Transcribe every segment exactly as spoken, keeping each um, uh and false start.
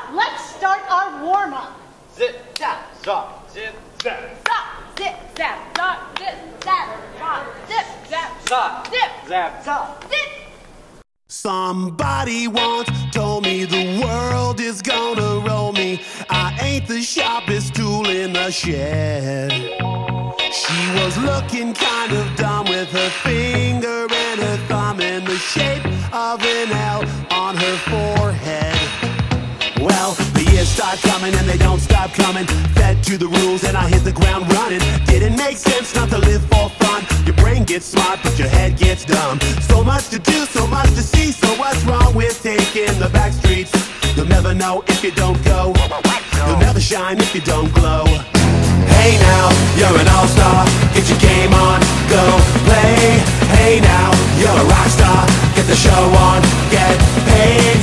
let's start our warm-up. Zip, zap, zop, zip, zap. Zop, zip, zap, zop, zip, zap, zop, zip, zap, Zop, zip, zap, zop. zip. Somebody once told me the world is gonna roll me. I ain't the sharpest tool in the shed. She was looking kind of dumb with her finger and her thumb in the shape of an L on her forehead. Well, the years start coming and they don't stop coming. Fed to the rules and I hit the ground running. Didn't make sense not to live for fun. Your brain gets smart but your head gets dumb. So much to do, so much to see. So what's wrong with taking the back streets? You'll never know if you don't go. You'll never shine if you don't glow. Hey now, you're an all-star. Get your game on, go play. Hey now, you're a rock star. Get the show on, get paid.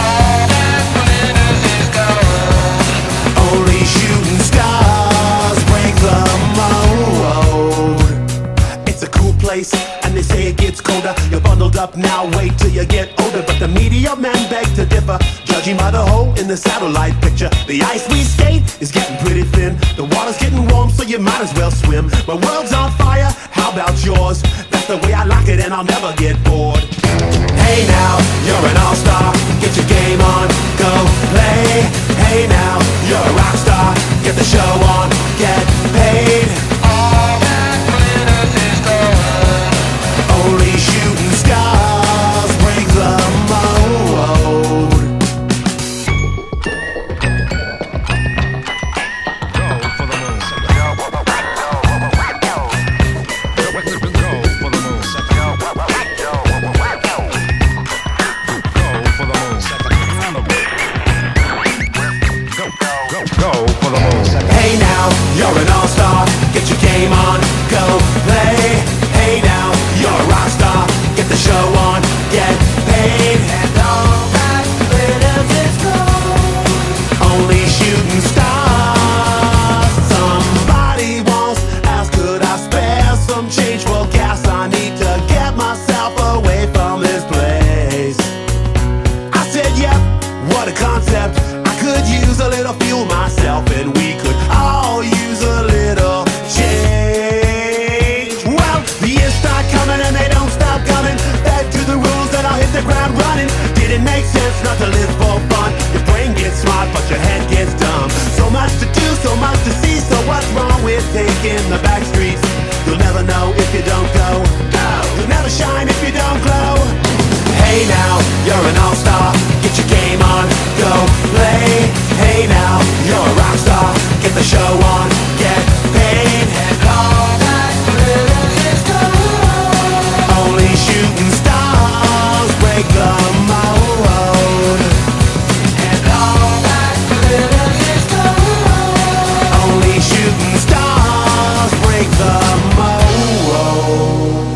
Only shooting stars break the mold. It's a cool place, and they say it gets colder. You're bundled up now, wait till you get older. But the media men beg to differ, judging by the hole in the satellite picture. The ice we skate is getting pretty thin. The water's getting warm, so you might as well swim. My world's on fire, how about yours? That's the way I like it, and I'll never get bored. Hey now, you're an all-star. Get your game on, go play. Hey now, you're a rock star. Get the show on, get paid. All that glitters is gold. Only shooting stars break the mold. Go for the moon. Go for the moon. Go for the moon. Hey now, you're an all-star. Get your game on, go play. Hey now, you're a rock star. Get the show on, get paid. And all that glitters is gold. Only shooting stars. Somebody once asked, could I spare some change for gas? I need to get myself away from this place. I said, yep, what a concept. Could use a little fuel myself, and we could all use a little change. Well, the years start coming and they don't stop coming. Back to the rules and I'll hit the ground running. Didn't make sense not to live for fun. Your brain gets smart but your head gets dumb. So much to do, so much to see. So what's wrong with taking the back streets? You'll never know if you don't go. You'll never shine if you don't glow. Hey now, you're an all-star. Get your game on, go play. Hey now, you're a rock star. Get the show on, get paid. And all that glitters is gold. Only shooting stars break the mold. And all that glitters is gold. Only shooting stars break the mold.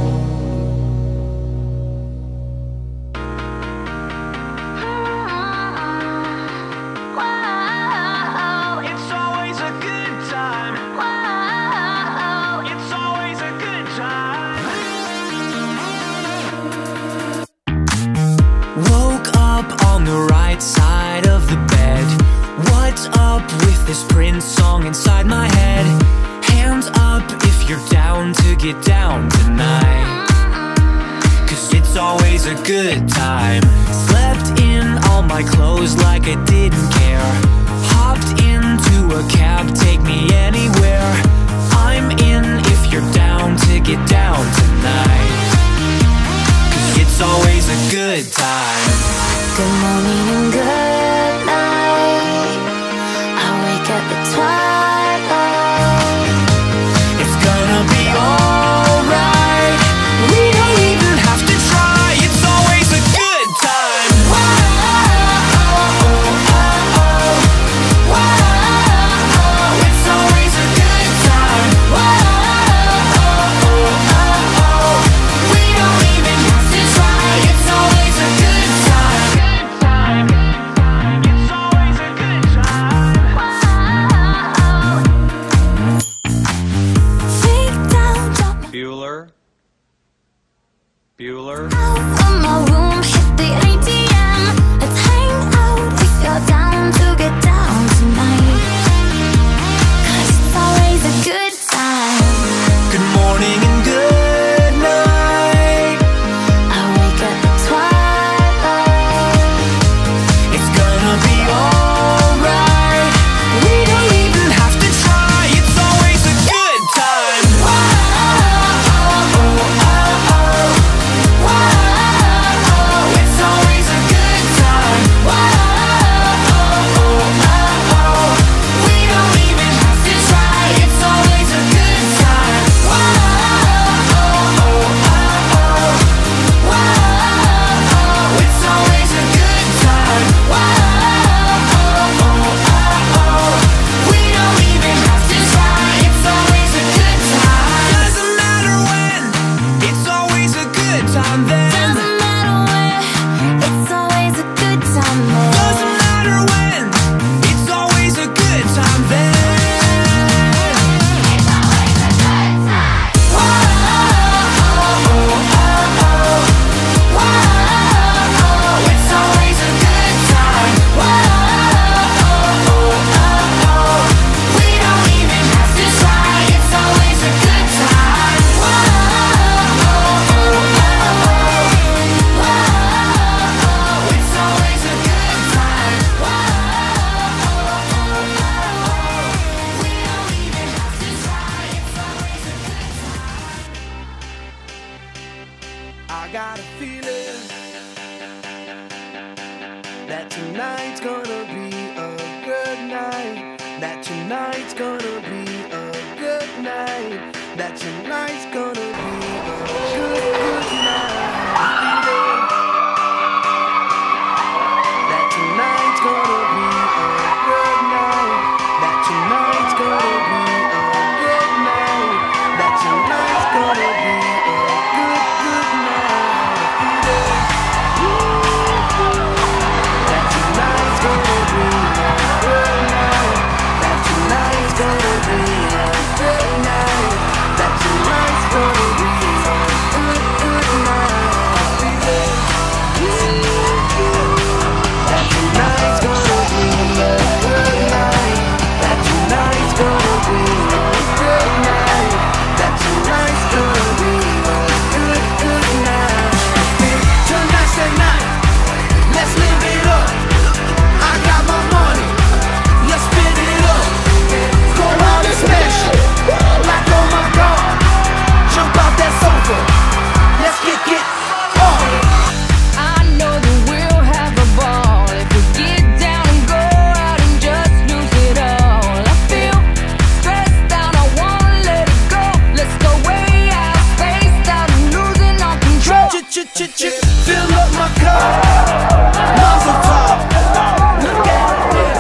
Side of the bed. What's up with this Prince song inside my head? Hands up if you're down to get down tonight, 'cause it's always a good time. Slept in all my clothes like I didn't care. Hopped into a cab, take me anywhere. I'm in if you're down to get down tonight, 'cause it's always a good time. Good morning and good night. I wake up at twilight. It's gonna be alright. We don't even have to try. It's always a good time. It's always a good time. We don't even have to try. It's always a good time. that tonight's gonna be a good night, that tonight's gonna be a good night, that tonight's gonna be a good, good night. That tonight's gonna be a good night, that tonight's gonna be a good night, that tonight's gonna be a good, good night. That tonight's gonna be a good night, that tonight's gonna be a good night, that tonight's gonna be a good, good night. That tonight's gonna be a good night, that tonight's gonna be a good night, that tonight's gonna be a good, good night. Tonight's the night, let's live it up. I got my money, let's spin it up. Go out and smash it, like oh my God. Jump out that sofa, let's kick it off. I know that we'll have a ball if we get down and go out and just lose it all. I feel stressed out, I wanna let it go. Let's go way out, spaced out and losing all control. Ch-ch-ch-ch, fill up my car, muzzle top. Look at this.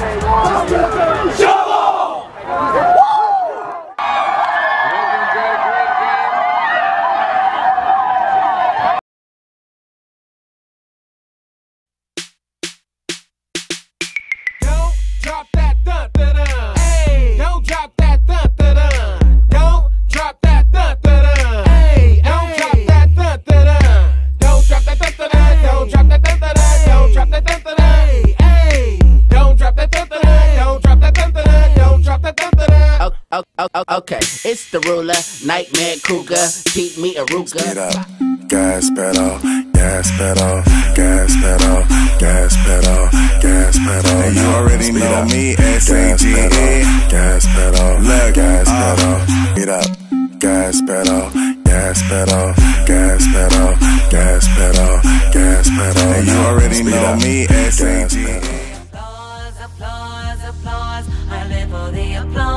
Don't drop that dun dun dun. Hey, don't drop that dun dun dun. Don't drop that dun dun dun. Hey, don't drop that dun dun dun. Don't drop that dun dun dun. Don't drop that dun dun dun. Don't drop that dun dun dun. Hey, don't drop that dun dun dun. Don't drop that dun dun dun. Don't drop that dun dun dun. Oh, oh, oh, okay, it's the ruler, nightmare cougar, keep me a ruga. Speed up, gas pedal, gas pedal, gas pedal, gas pedal, gas pedal. And you already know me, S A G E. Gas pedal, gas pedal. Speed up, gas pedal, gas pedal, gas pedal, gas pedal, gas pedal. And you already know me, S A G E. Applause, applause, applause. I live for the applause.